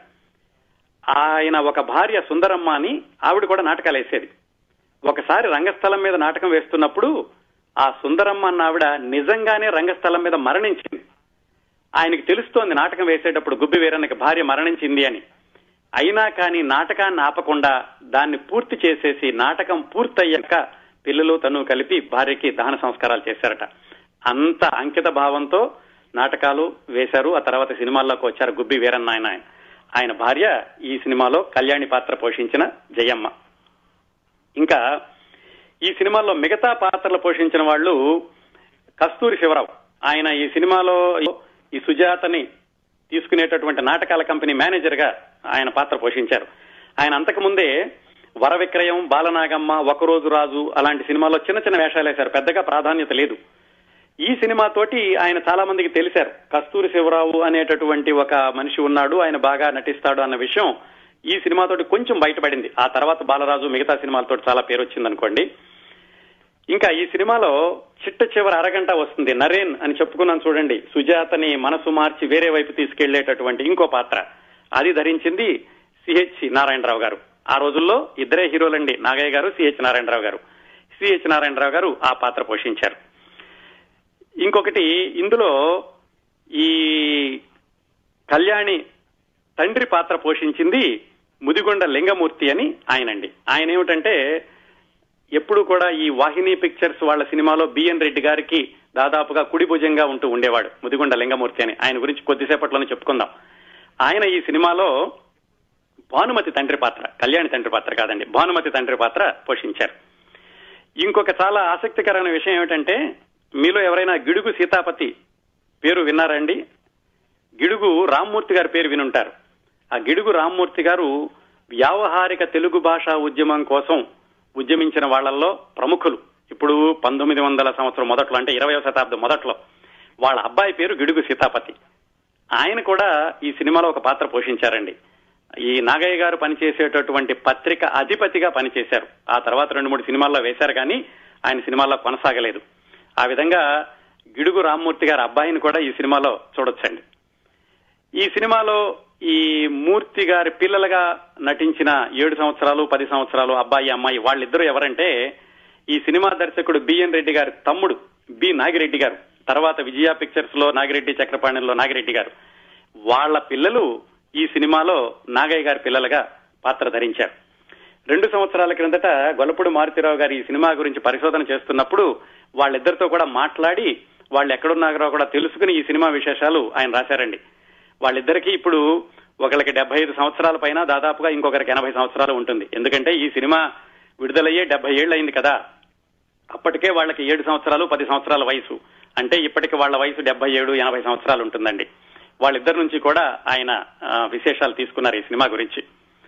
ఆయన ఒక భార్య సుందరమ్మ అని ఆవిడ కూడా నాటకాలు వేసేది. ఒకసారి రంగస్థలం మీద నాటకం వేస్తున్నప్పుడు ఆ సుందరమ్మ అన్న ఆవిడ నిజంగానే రంగస్థలం మీద మరణించింది. ఆయనకి తెలుస్తోంది నాటకం వేసేటప్పుడు గుబ్బి వీరన్నకి భార్య మరణించింది అని. అయినా కానీ నాటకాన్ని ఆపకుండా దాన్ని పూర్తి చేసేసి నాటకం పూర్తయ్యాక పిల్లలు తను కలిపి భార్యకి దహన సంస్కారాలు చేశారట. అంత అంకిత భావంతో నాటకాలు వేశారు. ఆ తర్వాత సినిమాల్లోకి వచ్చారు గుబ్బి వీరన్న. ఆయన భార్య ఈ సినిమాలో కళ్యాణి పాత్ర పోషించిన జయమ్మ. ఇంకా ఈ సినిమాలో మిగతా పాత్రలు పోషించిన వాళ్ళు కస్తూరి శివరావు. ఆయన ఈ సినిమాలో ఈ సుజాతని తీసుకునేటటువంటి నాటకాల కంపెనీ మేనేజర్ గా ఆయన పాత్ర పోషించారు. ఆయన అంతకు ముందే వరవిక్రయం, బాలనాగమ్మ, ఒకరోజు రాజు అలాంటి సినిమాల్లో చిన్న చిన్న వేషాలు వేశారు. పెద్దగా ప్రాధాన్యత లేదు. ఈ సినిమాతోటి ఆయన చాలా మందికి తెలిశారు. కస్తూరి శివరావు అనేటటువంటి ఒక మనిషి ఉన్నాడు, ఆయన బాగా నటిస్తాడు అన్న విషయం ఈ సినిమాతోటి కొంచెం బయటపడింది. ఆ తర్వాత బాలరాజు మిగతా సినిమాలతో చాలా పేరు వచ్చింది అనుకోండి. ఇంకా ఈ సినిమాలో చిట్ట చివరి అరగంట వస్తుంది. నరేన్ అని చెప్పుకున్నాను చూడండి, సుజాతని మనసు మార్చి వేరే వైపు తీసుకెళ్లేటటువంటి ఇంకో పాత్ర, అది ధరించింది సిహెచ్ నారాయణరావు గారు. ఆ రోజుల్లో ఇద్దరే హీరోలండి, నాగయ్య గారు, సిహెచ్ నారాయణరావు గారు. సిహెచ్ నారాయణరావు గారు ఆ పాత్ర పోషించారు. ఇంకొకటి, ఇందులో ఈ కళ్యాణి తండ్రి పాత్ర పోషించింది ముదిగొండ లింగమూర్తి అని ఆయనండి. ఆయన ఏమిటంటే ఎప్పుడు కూడా ఈ వాహిని పిక్చర్స్ వాళ్ళ సినిమాలో బిఎన్ రెడ్డి గారికి దాదాపుగా కుడి భుజంగా ఉంటూ ఉండేవాడు ముదిగొండ లింగమూర్తి అని. ఆయన గురించి కొద్దిసేపట్లోనే చెప్పుకుందాం. ఆయన ఈ సినిమాలో భానుమతి తండ్రి పాత్ర, కళ్యాణి తండ్రి పాత్ర కాదండి, భానుమతి తండ్రి పాత్ర పోషించారు. ఇంకొక చాలా ఆసక్తికరమైన విషయం ఏమిటంటే, మీలో ఎవరైనా గిడుగు సీతాపతి పేరు విన్నారండి? గిడుగు రామ్మూర్తి గారి పేరు వినుంటారు. ఆ గిడుగు రామ్మూర్తి గారు వ్యావహారిక తెలుగు భాషా ఉద్యమం కోసం ఉద్యమించిన వాళ్లలో ప్రముఖులు. ఇప్పుడు 1900 సంవత్సరం మొదట్లో, అంటే 20వ శతాబ్దం మొదట్లో వాళ్ళ అబ్బాయి పేరు గిడుగు సీతాపతి. ఆయన కూడా ఈ సినిమాలో ఒక పాత్ర పోషించారండి. ఈ నాగయ్య గారు పనిచేసేటటువంటి పత్రిక అధిపతిగా పనిచేశారు. ఆ తర్వాత 2-3 సినిమాల్లో వేశారు కానీ ఆయన సినిమాల్లో కొనసాగలేదు. ఆ విధంగా గిడుగు రామ్మూర్తి గారి అబ్బాయిని కూడా ఈ సినిమాలో చూడొచ్చండి. ఈ సినిమాలో ఈ మూర్తి గారి పిల్లలుగా నటించిన 7 సంవత్సరాలు 10 సంవత్సరాలు అబ్బాయి అమ్మాయి వాళ్ళిద్దరూ ఎవరంటే, ఈ సినిమా దర్శకుడు బిఎన్ రెడ్డి గారి తమ్ముడు బి నాగిరెడ్డి గారు, తర్వాత విజయ పిక్చర్స్ లో నాగిరెడ్డి, చక్రపాణిలో నాగిరెడ్డి గారు, వాళ్ళ పిల్లలు ఈ సినిమాలో నాగయ్య గారి పిల్లలుగా పాత్ర ధరించారు. 2 సంవత్సరాల క్రిందట గొల్లపూడి మారుతిరావు గారు ఈ సినిమా గురించి పరిశోధన చేస్తున్నప్పుడు వాళ్ళిద్దరితో కూడా మాట్లాడి వాళ్ళు ఎక్కడున్నారో కూడా తెలుసుకుని ఈ సినిమా విశేషాలు ఆయన రాశారండి. వాళ్ళిద్దరికీ ఇప్పుడు ఒకరికి 75 సంవత్సరాల పైన, దాదాపుగా ఇంకొకరికి 80 సంవత్సరాలు ఉంటుంది. ఎందుకంటే ఈ సినిమా విడుదలయ్యే 70 ఏళ్ళు అయింది కదా. అప్పటికే వాళ్ళకి 7 సంవత్సరాలు 10 సంవత్సరాల వయసు, అంటే ఇప్పటికి వాళ్ళ వయసు 77-80 సంవత్సరాలు ఉంటుందండి. వాళ్ళిద్దరి నుంచి కూడా ఆయన విశేషాలు తీసుకున్నారు ఈ సినిమా గురించి.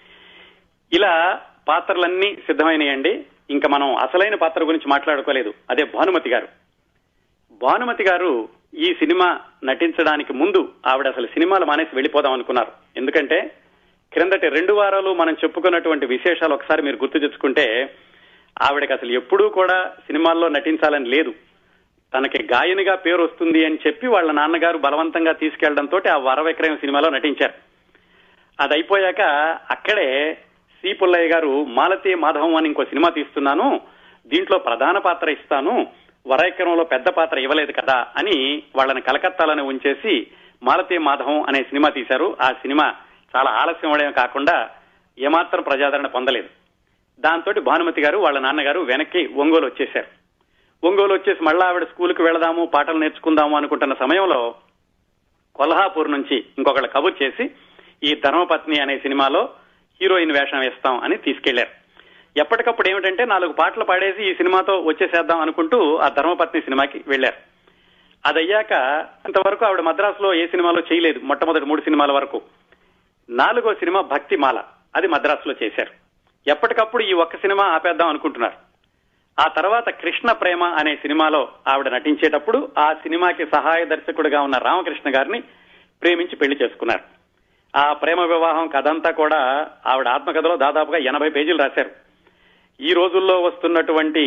ఇలా పాత్రలన్నీ సిద్ధమైనయండి. ఇంకా మనం అసలైన పాత్ర గురించి మాట్లాడుకోలేదు, అదే భానుమతి గారు. భానుమతి గారు ఈ సినిమా నటించడానికి ముందు ఆవిడ అసలు సినిమాలు మానేసి వెళ్లిపోదాం అనుకున్నారు. ఎందుకంటే క్రిందటి 2 వారాలు మనం చెప్పుకున్నటువంటి విశేషాలు ఒకసారి మీరు గుర్తు తెచ్చుకుంటే, ఆవిడకి అసలు ఎప్పుడూ కూడా సినిమాల్లో నటించాలని లేదు. తనకి గాయనిగా పేరు వస్తుంది అని చెప్పి వాళ్ళ నాన్నగారు బలవంతంగా తీసుకెళ్లడంతో ఆ వరవిక్రయం సినిమాలో నటించారు. అది అయిపోయాక అక్కడే సి పుల్లయ్య గారు మాలతీ మాధవం అని ఇంకో సినిమా తీస్తున్నాను, దీంట్లో ప్రధాన పాత్ర ఇస్తాను, వరవిక్రమంలో పెద్ద పాత్ర ఇవ్వలేదు కదా అని వాళ్ళని కలకత్తాలోనే ఉంచేసి మాలతీ మాధవం అనే సినిమా తీశారు. ఆ సినిమా చాలా ఆలస్యం అవడమే కాకుండా ఏమాత్రం ప్రజాదరణ పొందలేదు. దాంతో భానుమతి గారు వాళ్ళ నాన్నగారు వెనక్కి ఒంగోలు వచ్చేశారు. ఒంగోలు వచ్చేసి మళ్ళా ఆవిడ స్కూల్కి వెళదాము, పాటలు నేర్చుకుందాము అనుకుంటున్న సమయంలో కొల్హాపూర్ నుంచి ఇంకొకళ్ళు కబుర్ చేసి ఈ ధర్మపత్ని అనే సినిమాలో హీరోయిన్ వేషం వేస్తాం అని తీసుకెళ్లారు. ఎప్పటికప్పుడు ఏమిటంటే 4 పాటలు పాడేసి ఈ సినిమాతో వచ్చేసేద్దాం అనుకుంటూ ఆ ధర్మపత్ని సినిమాకి వెళ్లారు. అదయ్యాక అంతవరకు ఆవిడ మద్రాసులో ఏ సినిమాలో చేయలేదు. మొట్టమొదటి 3 సినిమాల వరకు. 4వ సినిమా భక్తిమాల, అది మద్రాసులో చేశారు. ఎప్పటికప్పుడు ఈ ఒక్క సినిమా ఆపేద్దాం అనుకుంటున్నారు. ఆ తర్వాత కృష్ణ ప్రేమ అనే సినిమాలో ఆవిడ నటించేటప్పుడు ఆ సినిమాకి సహాయ దర్శకుడిగా ఉన్న రామకృష్ణ గారిని ప్రేమించి పెళ్లి చేసుకున్నారు. ఆ ప్రేమ వివాహం కథంతా కూడా ఆవిడ ఆత్మకథలో దాదాపుగా 80 పేజీలు రాశారు. ఈ రోజుల్లో వస్తున్నటువంటి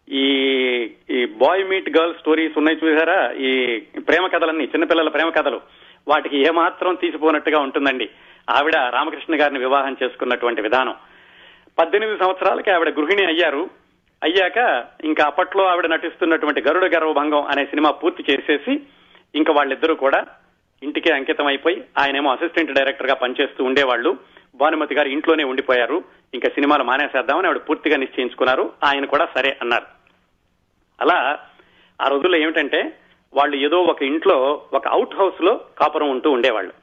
ఈ బాయ్ మీట్ గర్ల్ స్టోరీస్ ఉన్నాయి చూసారా, ఈ ప్రేమ కథలన్నీ, చిన్నపిల్లల ప్రేమ కథలు, వాటికి ఏమాత్రం తీసిపోనట్టుగా ఉంటుందండి ఆవిడ రామకృష్ణ గారిని వివాహం చేసుకున్నటువంటి విధానం. 18 సంవత్సరాలకి ఆవిడ గృహిణి అయ్యాక ఇంకా అప్పట్లో ఆవిడ నటిస్తున్నటువంటి గరుడ గర్వభంగం అనే సినిమా పూర్తి చేసేసి ఇంకా వాళ్ళిద్దరూ కూడా ఇంటికే అంకితం అయిపోయి, ఆయనేమో అసిస్టెంట్ డైరెక్టర్ గా పనిచేస్తూ ఉండేవాళ్లు. భానుమతి గారు ఇంట్లోనే ఉండిపోయారు. ఇంకా సినిమాలు మానేసేద్దామని ఆవిడ పూర్తిగా నిశ్చయించుకున్నారు. ఆయన కూడా సరే అన్నారు. అలా ఆ రోజుల్లో ఏమిటంటే వాళ్ళు ఏదో ఒక ఇంట్లో ఒక అవుట్ హౌస్ లో కాపురం ఉంటూ ఉండేవాళ్లు.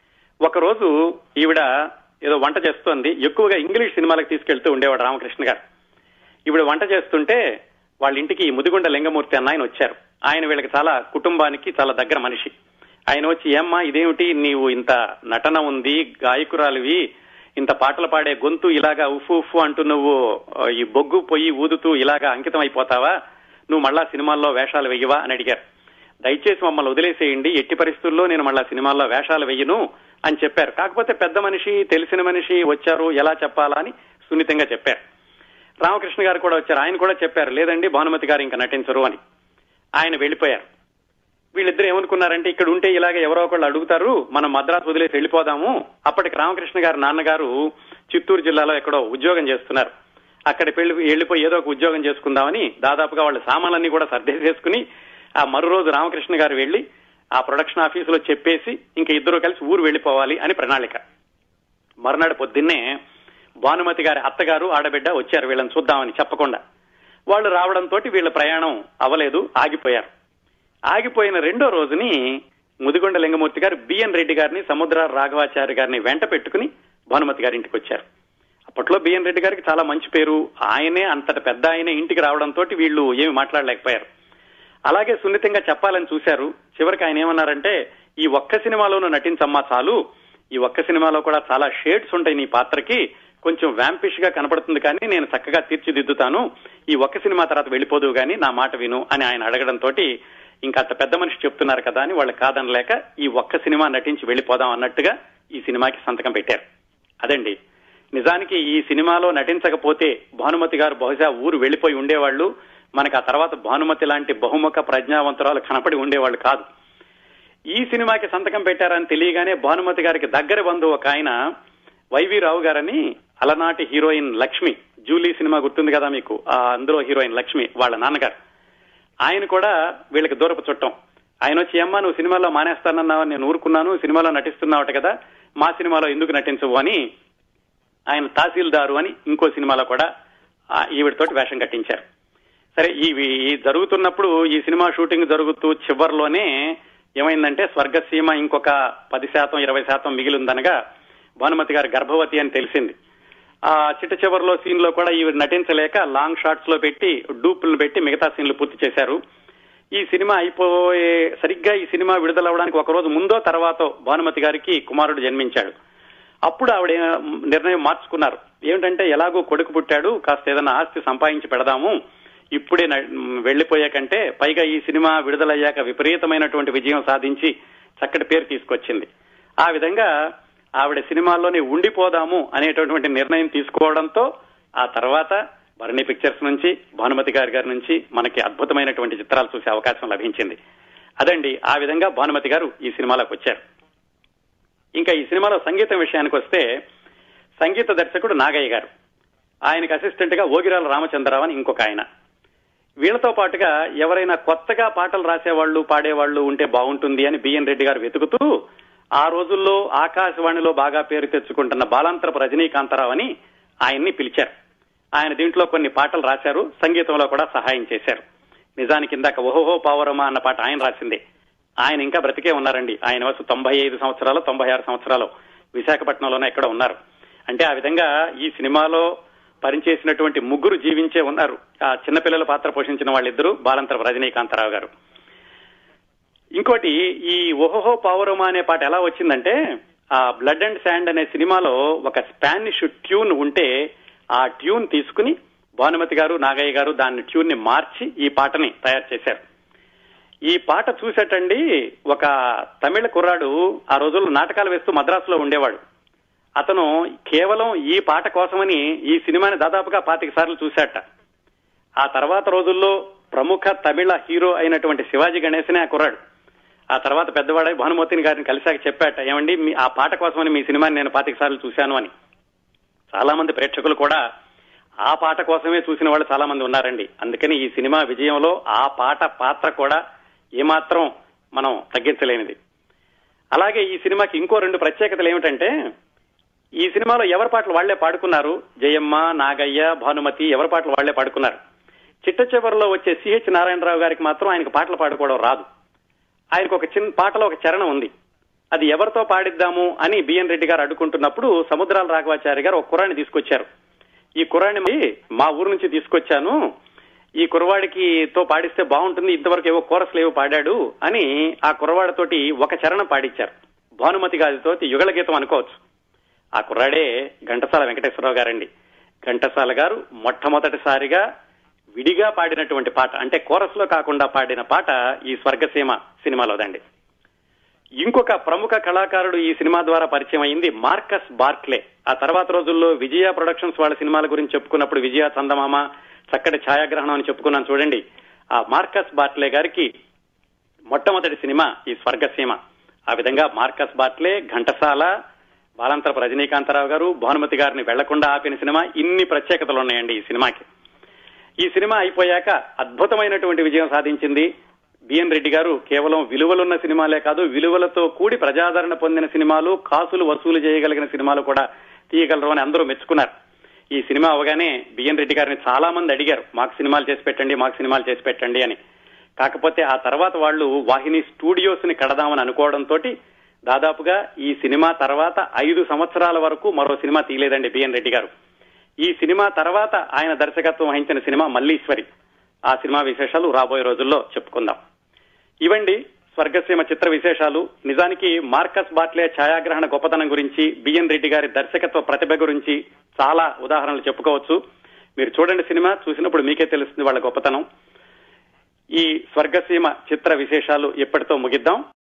ఒకరోజు ఈవిడ ఏదో వంట చేస్తోంది. ఎక్కువగా ఇంగ్లీష్ సినిమాలకు తీసుకెళ్తూ ఉండేవాడు రామకృష్ణ గారు. ఈవిడ వంట చేస్తుంటే వాళ్ళ ఇంటికి ముదిగుండ లింగమూర్తి అన్న ఆయన వచ్చారు. ఆయన వీళ్ళకి చాలా కుటుంబానికి చాలా దగ్గర మనిషి. ఆయన వచ్చి, ఏమ్మా ఇదేమిటి, నీవు ఇంత నటన ఉంది, గాయకురాలివి, ఇంత పాటలు పాడే గొంతు ఇలాగా ఉఫ్ ఉఫ్ అంటూ నువ్వు ఈ బొగ్గు పొయ్యి ఊదుతూ ఇలాగా అంకితం అయిపోతావా, నువ్వు మళ్ళా సినిమాల్లో వేషాలు వెయ్యవా అని అడిగారు. దయచేసి మమ్మల్ని వదిలేసేయండి, ఎట్టి పరిస్థితుల్లో నేను మళ్ళా సినిమాల్లో వేషాలు వెయ్యను అని చెప్పారు. కాకపోతే పెద్ద మనిషి, తెలిసిన మనిషి వచ్చారు, ఎలా చెప్పాలా అని సున్నితంగా చెప్పారు. రామకృష్ణ గారు కూడా వచ్చారు. ఆయన కూడా చెప్పారు, లేదండి భానుమతి గారు ఇంకా నటించరు అని. ఆయన వెళ్లిపోయారు. వీళ్ళిద్దరు ఏమనుకున్నారంటే, ఇక్కడ ఉంటే ఇలాగ ఎవరో ఒకళ్ళు అడుగుతారు, మనం మద్రాసు వదిలేసి వెళ్లిపోదాము. అప్పటికి రామకృష్ణ గారి నాన్నగారు చిత్తూరు జిల్లాలో ఎక్కడో ఉద్యోగం చేస్తున్నారు. అక్కడ వెళ్లిపోయి ఏదో ఒక ఉద్యోగం చేసుకుందామని దాదాపుగా వాళ్ళ సామాన్లన్నీ కూడా సర్దేసేసుకుని ఆ మరో రోజు రామకృష్ణ గారు వెళ్లి ఆ ప్రొడక్షన్ ఆఫీసులో చెప్పేసి ఇంకా ఇద్దరు కలిసి ఊరు వెళ్లిపోవాలి అని ప్రణాళిక. మరునాడు పొద్దున్నే భానుమతి గారి అత్తగారు ఆడబిడ్డ వచ్చారు వీళ్ళని చూద్దామని చెప్పకుండా. వాళ్ళు రావడంతో వీళ్ళ ప్రయాణం అవ్వలేదు, ఆగిపోయారు. ఆగిపోయిన 2వ రోజుని ముదిగొండ లింగమూర్తి గారు బిఎన్ రెడ్డి గారిని, సముద్ర రాఘవాచారి గారిని వెంట పెట్టుకుని భానుమతి గారి ఇంటికి వచ్చారు. అప్పట్లో బిఎన్ రెడ్డి గారికి చాలా మంచి పేరు. ఆయనే అంతటి పెద్ద ఆయనే ఇంటికి రావడంతో వీళ్ళు ఏమి మాట్లాడలేకపోయారు. అలాగే సున్నితంగా చెప్పాలని చూశారు. చివరికి ఆయన ఏమన్నారంటే, ఈ ఒక్క సినిమాలోనూ నటించమ్మా చాలు, ఈ ఒక్క సినిమాలో కూడా చాలా షేడ్స్ ఉంటాయి నీ పాత్రకి, కొంచెం వ్యాంపిష్ గా కనపడుతుంది కానీ నేను చక్కగా తీర్చిదిద్దుతాను, ఈ ఒక్క సినిమా తర్వాత వెళ్ళిపోదు గానీ నా మాట విను అని ఆయన అడగడంతో ఇంకా అంత పెద్ద మనిషి చెప్తున్నారు కదా అని వాళ్ళు కాదనలేక ఈ ఒక్క సినిమా నటించి వెళ్ళిపోదాం అన్నట్టుగా ఈ సినిమాకి సంతకం పెట్టారు. అదండి నిజానికి ఈ సినిమాలో నటించకపోతే భానుమతి గారు బహుశా ఊరు వెళ్లిపోయి ఉండేవాళ్లు. మనకు ఆ తర్వాత భానుమతి లాంటి బహుముఖ ప్రజ్ఞావంతురాలు కనపడి ఉండేవాళ్లు కాదు. ఈ సినిమాకి సంతకం పెట్టారని తెలియగానే భానుమతి గారికి దగ్గర బంధువు ఒక ఆయన వైవి రావు గారని, అలనాటి హీరోయిన్ లక్ష్మి, జూలీ సినిమా గుర్తుంది కదా మీకు, అందులో హీరోయిన్ లక్ష్మి వాళ్ళ నాన్నగారు, ఆయన కూడా వీళ్ళకి దూరపు చుట్టం. ఆయన వచ్చి, అమ్మా నువ్వు సినిమాలో మానేస్తానన్నావని నేను ఊరుకున్నాను, సినిమాలో నటిస్తున్నావట కదా, మా సినిమాలో ఎందుకు నటించవు అని ఆయన తహసీల్దారు అని ఇంకో సినిమాలో కూడా ఈవిడతోటి వేషం కట్టించారు. సరే ఇవి జరుగుతున్నప్పుడు ఈ సినిమా షూటింగ్ జరుగుతూ చివరిలోనే ఏమైందంటే స్వర్గసీమ ఇంకొక 10% 20% మిగిలిందనగా భానుమతి గారు గర్భవతి అని తెలిసింది. ఆ చిట్ట చివరిలో సీన్ లో కూడా ఈవిడ నటించలేక లాంగ్ షాట్స్ లో పెట్టి డూపులను పెట్టి మిగతా సీన్లు పూర్తి చేశారు. ఈ సినిమా అయిపోయే సరిగ్గా ఈ సినిమా విడుదలవడానికి ఒక రోజు ముందో తర్వాతో భానుమతి గారికి కుమారుడు జన్మించాడు. అప్పుడు ఆవిడ నిర్ణయం మార్చుకున్నారు. ఏమిటంటే ఎలాగో కొడుకు పుట్టాడు, కాస్త ఏదైనా ఆస్తి సంపాదించి పెడదాము, ఇప్పుడే వెళ్లిపోయే కంటే, పైగా ఈ సినిమా విడుదలయ్యాక విపరీతమైనటువంటి విజయం సాధించి చక్కటి పేరు తీసుకొచ్చింది. ఆ విధంగా ఆవిడ సినిమాల్లోనే ఉండిపోదాము అనేటటువంటి నిర్ణయం తీసుకోవడంతో ఆ తర్వాత భరణి పిక్చర్స్ నుంచి భానుమతి గారి నుంచి మనకి అద్భుతమైనటువంటి చిత్రాలు చూసే అవకాశం లభించింది. అదండి, ఆ విధంగా భానుమతి గారు ఈ సినిమాలోకి వచ్చారు. ఇంకా ఈ సినిమాలో సంగీతం విషయానికి వస్తే సంగీత దర్శకుడు నాగయ్య గారు, ఆయనకు అసిస్టెంట్ గా ఓగిరాల రామచంద్రరావు అని ఇంకొక ఆయన. వీళ్లతో పాటుగా ఎవరైనా కొత్తగా పాటలు రాసేవాళ్లు పాడేవాళ్లు ఉంటే బాగుంటుంది అని బిఎన్ రెడ్డి గారు వెతుకుతూ ఆ రోజుల్లో ఆకాశవాణిలో బాగా పేరు తెచ్చుకుంటున్న బాలాంతరపు రజనీకాంతరావు అని ఆయన్ని పిలిచారు. ఆయన దీంట్లో కొన్ని పాటలు రాశారు, సంగీతంలో కూడా సహాయం చేశారు. నిజానికి ఇందాక ఓహోహో పావరమా అన్న పాట ఆయన రాసిందే. ఆయన ఇంకా బ్రతికే ఉన్నారండి. ఆయన వయసు 95 సంవత్సరాలు 96 సంవత్సరాలు విశాఖపట్నంలోనే ఎక్కడ ఉన్నారు. అంటే ఆ విధంగా ఈ సినిమాలో పనిచేసినటువంటి ముగ్గురు జీవించే ఉన్నారు. ఆ చిన్నపిల్లల పాత్ర పోషించిన వాళ్ళిద్దరూ బాలాంతరపు రజనీకాంతరావు గారు. ఇంకోటి, ఈ ఓహోహో పావురమా అనే పాట ఎలా వచ్చిందంటే, ఆ బ్లడ్ అండ్ శాండ్ అనే సినిమాలో ఒక స్పానిష్ ట్యూన్ ఉంటే ఆ ట్యూన్ తీసుకుని భానుమతి గారు నాగయ్య గారు దాన్ని ట్యూన్ ని మార్చి ఈ పాటని తయారు చేశారు. ఈ పాట చూసేటండి ఒక తమిళ కుర్రాడు ఆ రోజుల్లో నాటకాలు వేస్తూ మద్రాసులో ఉండేవాడు. అతను కేవలం ఈ పాట కోసమని ఈ సినిమాని దాదాపుగా 25 సార్లు చూశాట. ఆ తర్వాత రోజుల్లో ప్రముఖ తమిళ హీరో అయినటువంటి శివాజీ గణేశనే ఆ కుర్రాడు. ఆ తర్వాత పెద్దవాడై భానుమతి గారిని కలిశాక చెప్పాట, ఏమండి ఆ పాట కోసమని మీ సినిమాని నేను 25 సార్లు చూశాను అని. చాలా మంది ప్రేక్షకులు కూడా ఆ పాట కోసమే చూసిన వాళ్ళు చాలా మంది ఉన్నారండి. అందుకని ఈ సినిమా విజయంలో ఆ పాట పాత్ర కూడా ఏమాత్రం మనం తగ్గించలేనిది. అలాగే ఈ సినిమాకి ఇంకో 2 ప్రత్యేకతలు ఏమిటంటే, ఈ సినిమాలో ఎవరి పాటలు వాళ్లే పాడుకున్నారు. జయమ్మ, నాగయ్య, భానుమతి ఎవరి పాటలు వాళ్లే పాడుకున్నారు. చిట్ట చివరిలో వచ్చే సిహెచ్ నారాయణరావు గారికి మాత్రం ఆయనకు పాటలు పాడుకోవడం రాదు. ఆయనకు ఒక చిన్న పాటలో ఒక చరణం ఉంది. అది ఎవరితో పాడిద్దాము అని బిఎన్ రెడ్డి గారు అడుగుంటున్నప్పుడు సముద్రాల రాఘవాచారి గారు ఒక కుర్రాన్ని తీసుకొచ్చారు. ఈ కుర్రాన్ని మా ఊరు నుంచి తీసుకొచ్చాను, ఈ కుర్రవాడికి తో పాడిస్తే బాగుంటుంది, ఇంతవరకు ఏవో కోరస్లు ఏవో పాడాడు అని ఆ కుర్రవాడితోటి ఒక చరణం పాడించారు. భానుమతి గారితో యుగళ గీతం అనుకోవచ్చు. ఆ కుర్రాడే ఘంటసాల వెంకటేశ్వరరావు గారండి. ఘంటసాల గారు మొట్టమొదటిసారిగా విడిగా పాడినటువంటి పాట, అంటే కోరస్ లో కాకుండా పాడిన పాట ఈ స్వర్గసీమ సినిమాలోదండి. ఇంకొక ప్రముఖ కళాకారుడు ఈ సినిమా ద్వారా పరిచయం అయింది మార్కస్ బార్క్లే. ఆ తర్వాత రోజుల్లో విజయ ప్రొడక్షన్స్ వాళ్ళ సినిమాల గురించి చెప్పుకున్నప్పుడు విజయ చందమామ, చక్కటి ఛాయాగ్రహణం అని చెప్పుకున్నాను చూడండి. ఆ మార్కస్ బార్క్లే గారికి మొట్టమొదటి సినిమా ఈ స్వర్గసీమ. ఆ విధంగా మార్కస్ బార్క్లే, ఘంటసాల, బాలాంతరపు రజనీకాంతరావు గారు, భానుమతి గారిని వెళ్లకుండా ఆపిన సినిమా. ఇన్ని ప్రత్యేకతలు ఉన్నాయండి ఈ సినిమాకి. ఈ సినిమా అయిపోయాక అద్భుతమైనటువంటి విజయం సాధించింది. బిఎన్ రెడ్డి గారు కేవలం విలువలున్న సినిమాలే కాదు, విలువలతో కూడి ప్రజాదరణ పొందిన సినిమాలు, కాసులు వసూలు చేయగలిగిన సినిమాలు కూడా తీయగలరు అని అందరూ మెచ్చుకున్నారు. ఈ సినిమా అవగానే బిఎన్ రెడ్డి గారిని చాలా మంది అడిగారు, మాకు సినిమాలు చేసి పెట్టండి, మాకు సినిమాలు చేసి పెట్టండి అని. కాకపోతే ఆ తర్వాత వాళ్ళు వాహిని స్టూడియోస్ ని కడదామని అనుకోవడంతో దాదాపుగా ఈ సినిమా తర్వాత 5 సంవత్సరాల వరకు మరో సినిమా తీయలేదండి బిఎన్ రెడ్డి గారు. ఈ సినిమా తర్వాత ఆయన దర్శకత్వం వహించిన సినిమా మల్లీశ్వరి. ఆ సినిమా విశేషాలు రాబోయే రోజుల్లో చెప్పుకుందాం. ఇవండి స్వర్గసీమ చిత్ర విశేషాలు. నిజానికి మార్కస్ బార్క్లే ఛాయాగ్రహణ గొప్పతనం గురించి, బిఎన్ రెడ్డి గారి దర్శకత్వ ప్రతిభ గురించి చాలా ఉదాహరణలు చెప్పుకోవచ్చు. మీరు చూడండి, సినిమా చూసినప్పుడు మీకే తెలుస్తుంది వాళ్ళ గొప్పతనం. ఈ స్వర్గసీమ చిత్ర విశేషాలు ఇప్పటితో ముగిద్దాం.